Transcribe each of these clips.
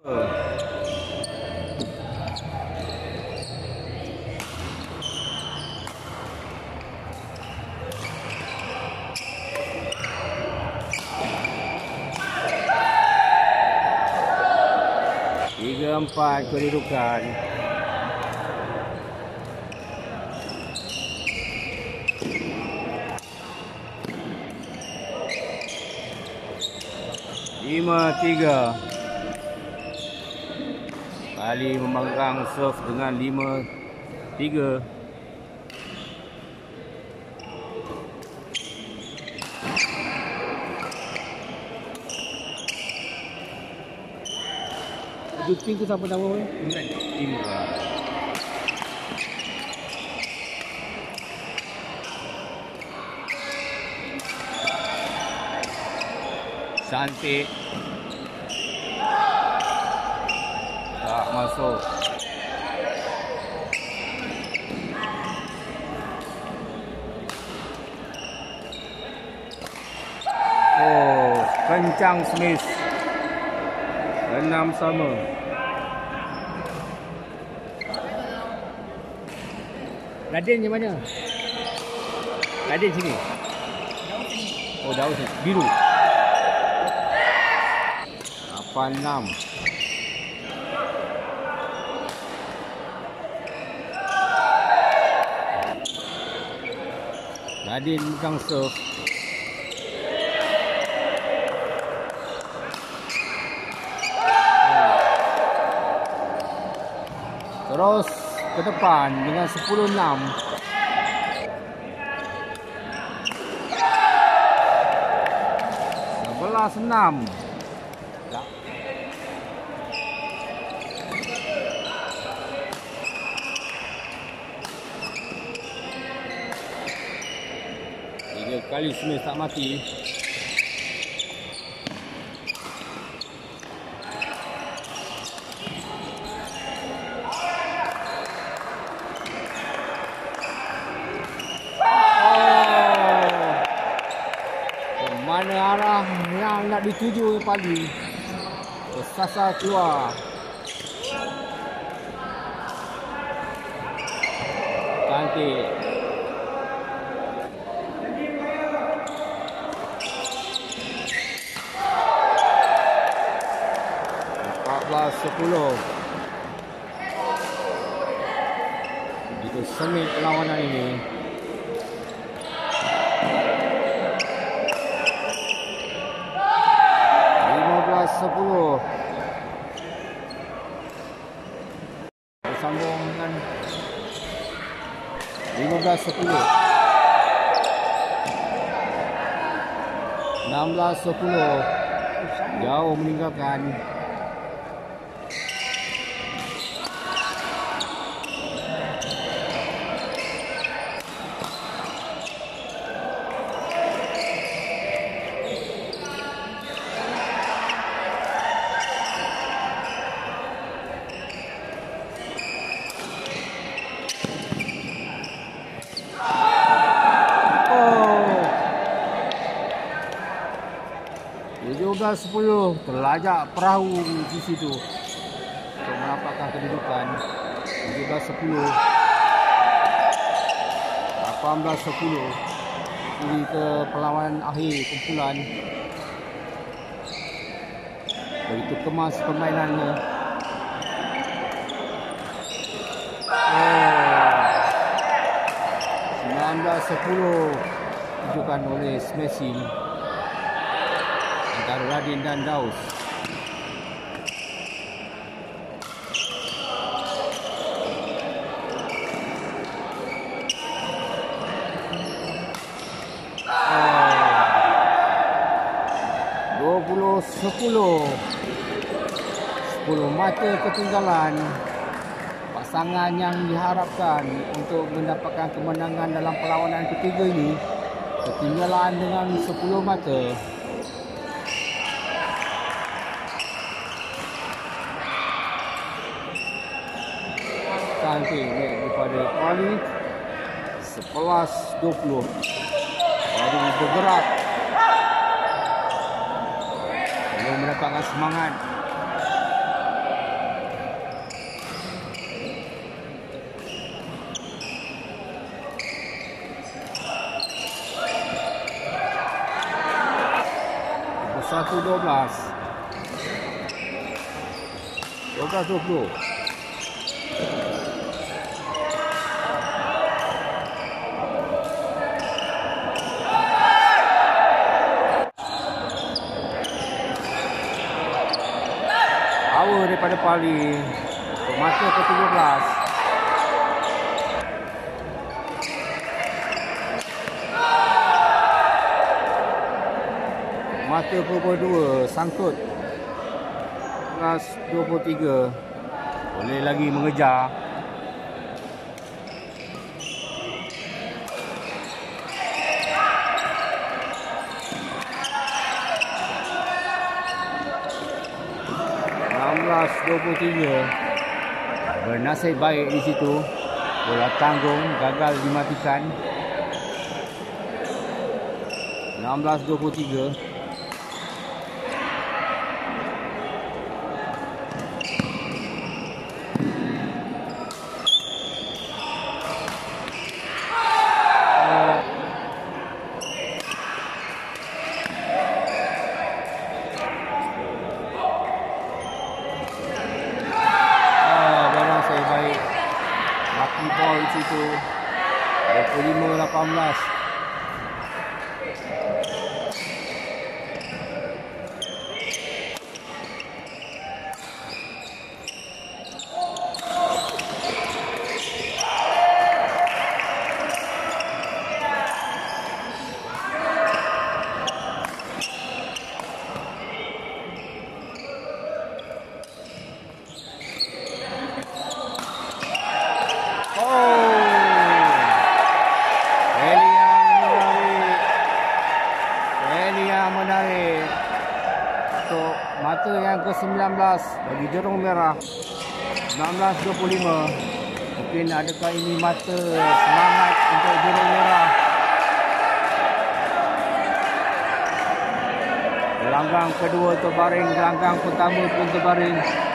Empat kedudukan. Lima tiga. Kali membangkang serve dengan 5-3. Tim tu siapa nama? Imran. Cantik. Tak masuk. Oh, kencang Smith. 6 sama. Raden di mana? Raden sini. Oh, daun biru. 8-6. Raden megang serve. Terus ke depan dengan 10-6. Senam. Tiga kali Smith tak mati. Mana arah yang nak dituju pagi? Sasa keluar. Cantik. Empat 10. Begitu sengit perlawanan ini. Bersambung dengan 15-10. 16-10. Jauh meninggalkan. Juga 10 terlajak perahu di situ untuk mendapatkan kedudukan. 17-10. 18-10. Ini ke perlawanan akhir kumpulan. Begitu kemas permainannya. 19-10 ditunjukkan oleh smashing antara Radin dan Daus. Oh, 10 mata ketinggalan. Pasangan yang diharapkan untuk mendapatkan kemenangan dalam perlawanan ketiga ini ketinggalan dengan 10 mata. Cantik daripada Kuali. 11-20 baru bergerak, belum mendapatkan semangat. 21-12. 12-20. Power daripada Pali. Mata ke-17. Mata ke-22 sangkut. 23. Boleh lagi mengejar. Bernasib baik di situ. Bola tanggung gagal dimatikan. 16-23. Situ 25-18. Menarik untuk mata yang ke-19 bagi Jerung Merah. 16-25. Mungkin adakah ini mata semangat untuk Jerung Merah. Gelanggang kedua terbaring, gelanggang pertama pun terbaring.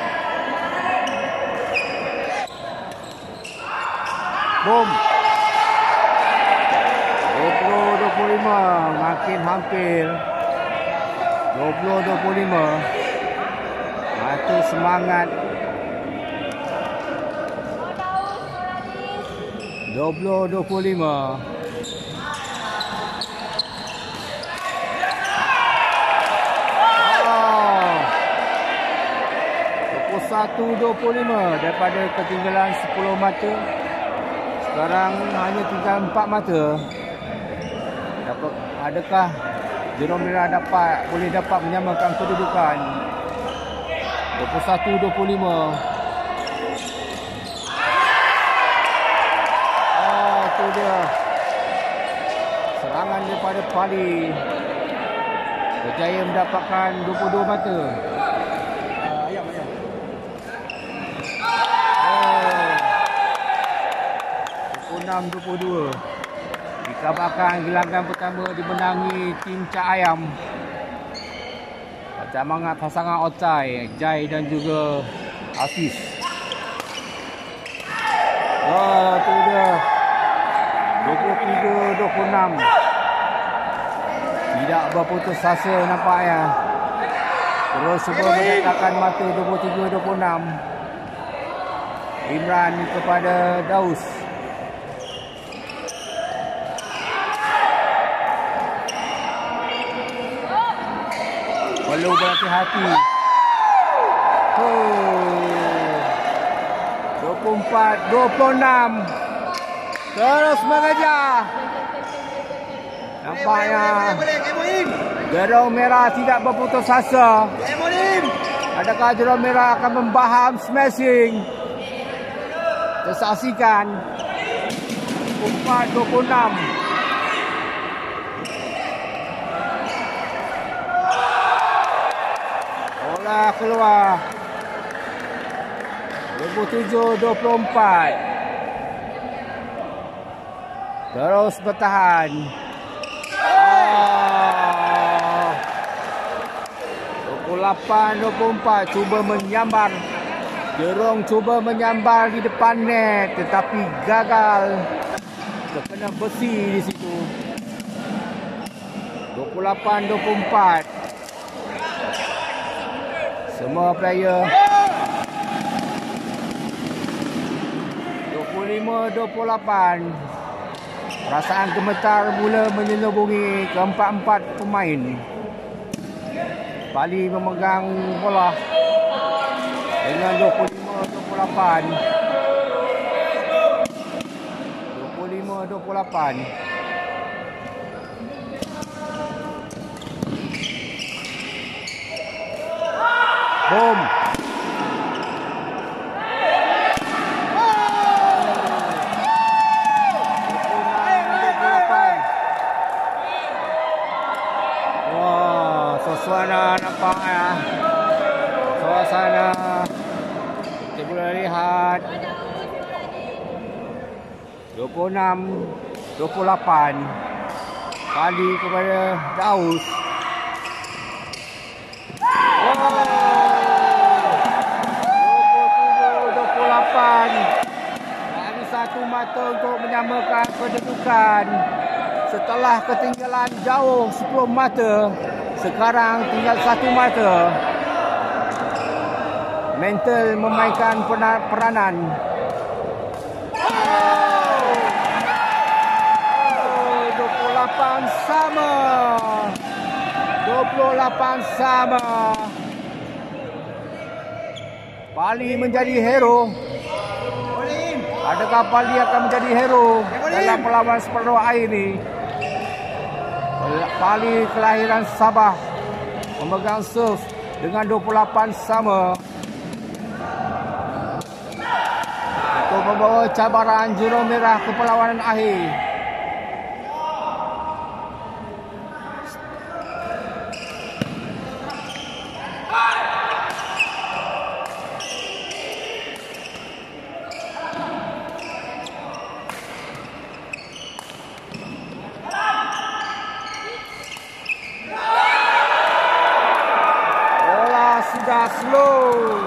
Boom. 20-25, makin hampir. 20-25. Mata semangat. 20-25. Oh. 21-25 daripada ketinggalan 10 mata. Sekarang hanya tinggal 4 mata. Adakah Jerung Merah boleh dapat menyamakan kedudukan? 21-25. Oh, tu dia. Serangan daripada Pali. Berjaya mendapatkan 22 mata. Ayam. Oh. 26-22. Dikabarkan gelanggang pertama dimenangi tim Cak Ayam. Semangat pasangan Otai, Jai dan juga Hafiz. Oh, tu dia. 23-26. Tidak berputus asa nampaknya. Terus cuba menetapkan mata 23-26. Imran kepada Daus. Perlu berhati-hati. 24-26. Terus mengejar. Nampaknya Jerung Merah tidak berputus asa. Adakah Jerung Merah akan membaham smashing? Tersaksikan. 24-26. Bola keluar. 27-24. Terus bertahan. 28-24. Cuba menyambar. Jerung cuba menyambar di depan net, tetapi gagal. Terkena besi di situ. 28-24. Semua player 25-28. Perasaan gemetar mula menyelubungi keempat-empat pemain. Bali memegang bola dengan 25-28. 25-28. Boom. Wah, suasana nampak ya. Suasana kita boleh lihat 26-28 Bali kepada Daus. Ada satu mata untuk menyamakan kedudukan. Setelah ketinggalan jauh 10 mata, sekarang tinggal 1 mata. Mental memainkan peranan. 28 sama. 28 sama. Bali menjadi hero. Adakah Bali akan menjadi hero dalam perlawanan separuh air ini? Bali kelahiran Sabah memegang serve dengan 28 sama untuk membawa cabaran juru merah ke perlawanan akhir. Sudah slow.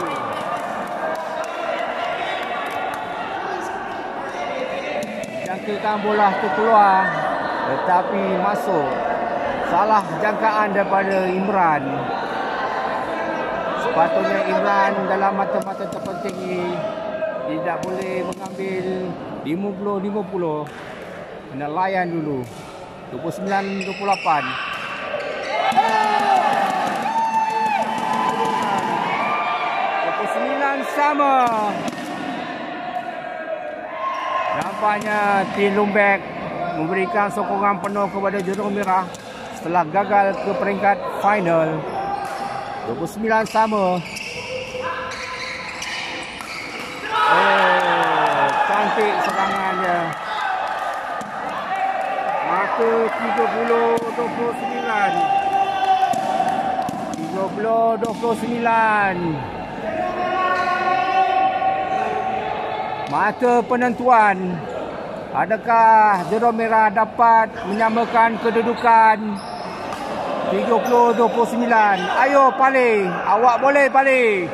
Jangkitan bola tu keluar tetapi masuk. Salah jangkaan daripada Imran. Sepatutnya Imran dalam mata-mata terpenting ini tidak boleh mengambil 50-50. Kena layan dulu. 29-28. Sama. Nampaknya tim Lumbek memberikan sokongan penuh kepada Jurong Merah setelah gagal ke peringkat final. 29 sama. Oh, cantik serangannya. Maka 30-29. Mata penentuan. Adakah Jurong Merah dapat menyamakan kedudukan 30-29? Ayo Pali, awak boleh Pali.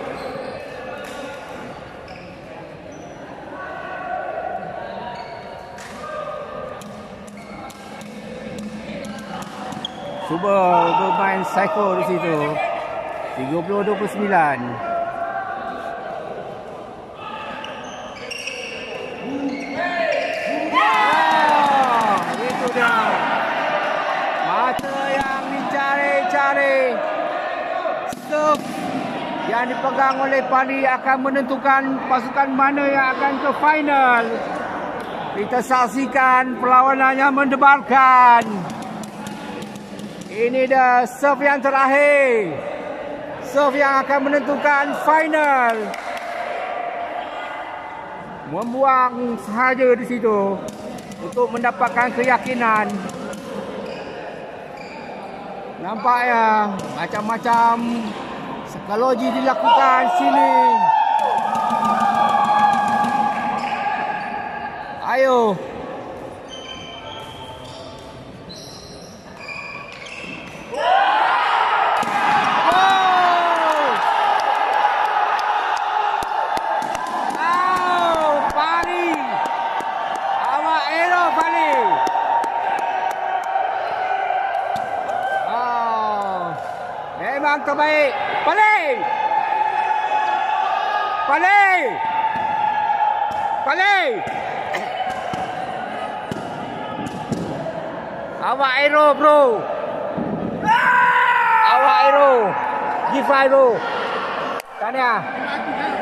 Cuba bermain psycho di situ. 30-29. Mata yang dicari-cari. Serve yang dipegang oleh Bali akan menentukan pasukan mana yang akan ke final. Kita saksikan perlawanan yang mendebarkan. Ini dah serve yang terakhir. Serve yang akan menentukan final. Membuang sahaja di situ untuk mendapatkan keyakinan. Nampaknya macam-macam psikologi dilakukan sini. Ayo. Memang terbaik. Balik. Pali! Pali! Awak aero bro. Awak aero. G5 bro. Tanya.